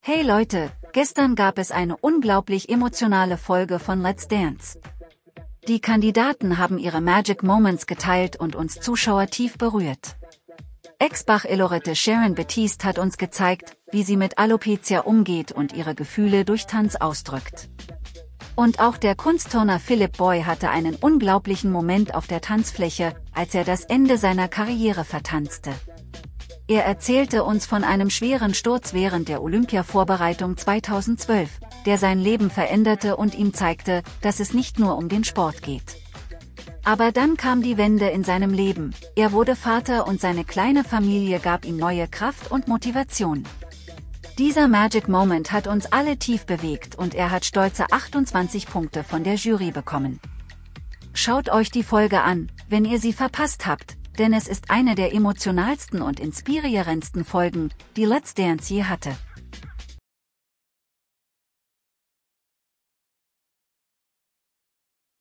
Hey Leute, gestern gab es eine unglaublich emotionale Folge von Let's Dance. Die Kandidaten haben ihre Magic Moments geteilt und uns Zuschauer tief berührt. Ex-Bach-Elorette Sharon Batiste hat uns gezeigt, wie sie mit Alopecia umgeht und ihre Gefühle durch Tanz ausdrückt. Und auch der Kunstturner Philip Boy hatte einen unglaublichen Moment auf der Tanzfläche, als er das Ende seiner Karriere vertanzte. Er erzählte uns von einem schweren Sturz während der Olympia-Vorbereitung 2012, der sein Leben veränderte und ihm zeigte, dass es nicht nur um den Sport geht. Aber dann kam die Wende in seinem Leben, er wurde Vater und seine kleine Familie gab ihm neue Kraft und Motivation. Dieser Magic Moment hat uns alle tief bewegt und er hat stolze 28 Punkte von der Jury bekommen. Schaut euch die Folge an, wenn ihr sie verpasst habt, denn es ist eine der emotionalsten und inspirierendsten Folgen, die Let's Dance je hatte.